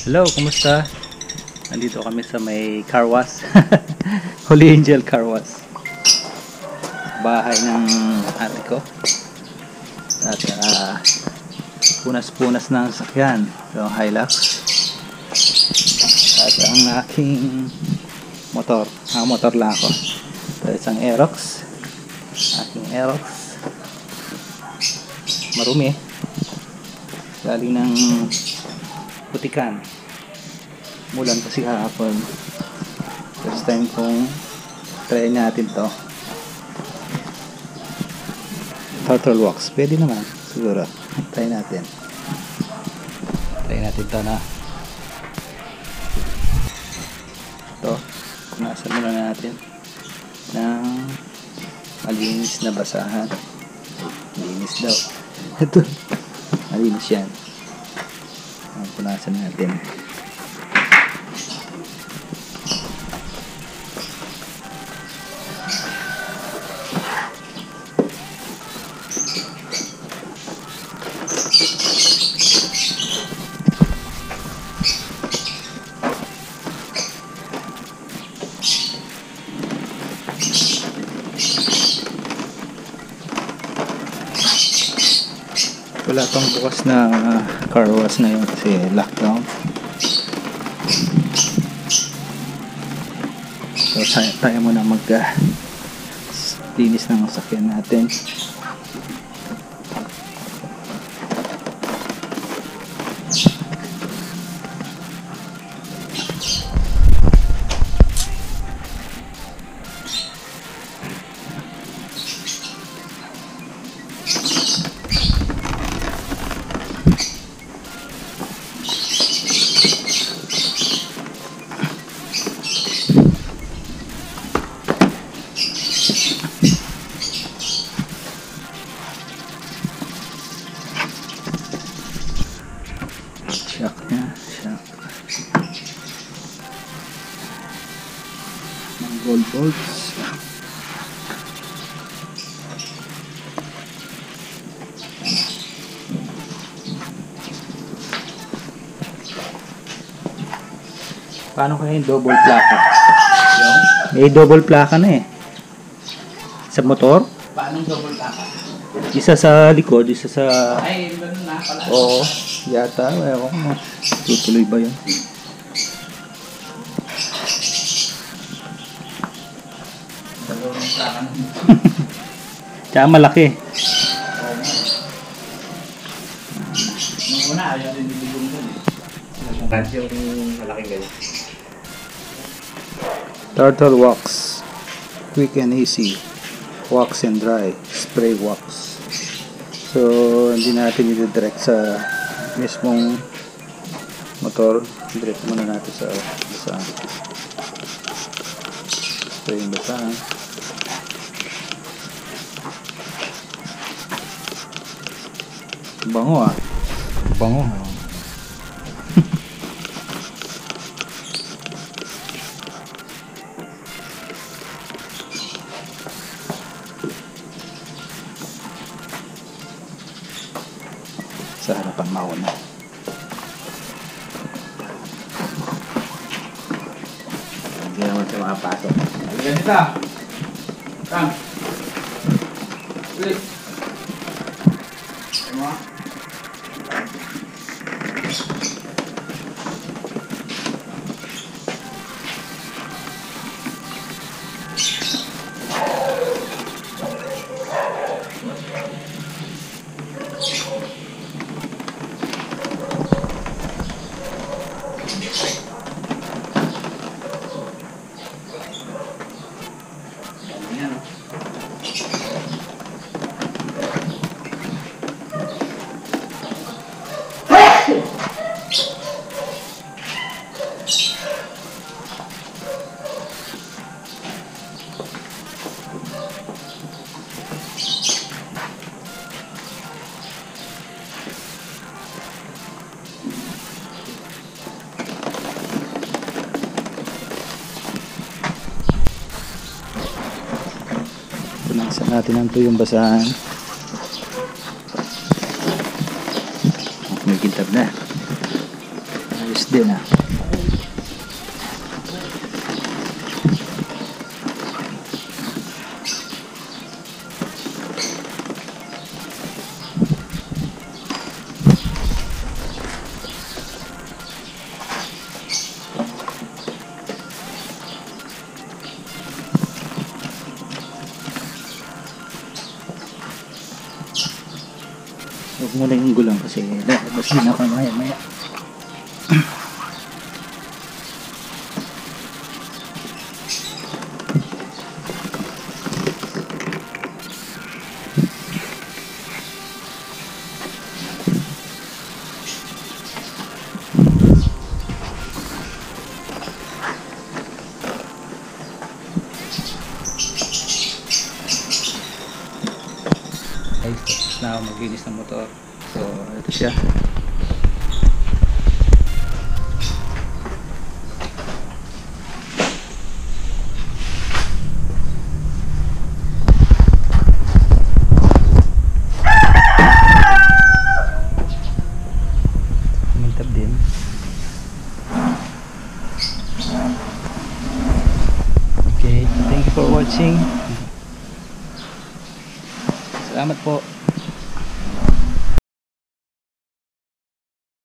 Hello, kumusta? Nandito kami sa may car wash. Holy Angel Car Wash. Bahay ng ate ko. At punas-punas ng sakyan. Yung Hilux. At ang aking motor. Motor lang ako. Ito isang Aerox. Aking Aerox. Marumi. Galing ng Butikan. Mulan kasi kahapon. First time kong try natin to. Turtle wax. Pwede naman. Siguro. Try natin. Try natin to na. Ito. Punasan muna natin ng malinis na basahan. Malinis daw. Ito. Malinis yan. Punasan natin. Wala pang bukas na car wash na yun kasi lockdown. So tayo muna linis ng sakyan natin. Shock niya, shock. Mga gold bolts. Paano kaya yung double plaka? May double plaka na eh. Sa motor? Paano double plaka? Isa sa likod, isa sa... Ay, gano'n na pala. Oo, yata. Ewan ko. Tutuloy ba yun? Dalawang plaka na. Tsaka malaki. Nung una, ayaw din bibigong doon eh. Kahit yung malaking ganyan. Turtle wax. Quick and easy. Wax and dry. Spray wax. So, hindi natin i-direct sa mismong motor. Direct muna natin sa spray yung basahan. Bango ah. Bango. Sa harapan mauna. Hindi naman siya makapasok. Ganito. Come. Please. Come on. Punasan natin ang tuyong basahan. May kintab na. Ayos din ah. Huwag mo na yung gulang kasi lalabas din ako maya maya. Guys, tapos na ako maglinis ng motor. So, ito siya. Kumintab din. Okay, thank you for watching. Salamat po.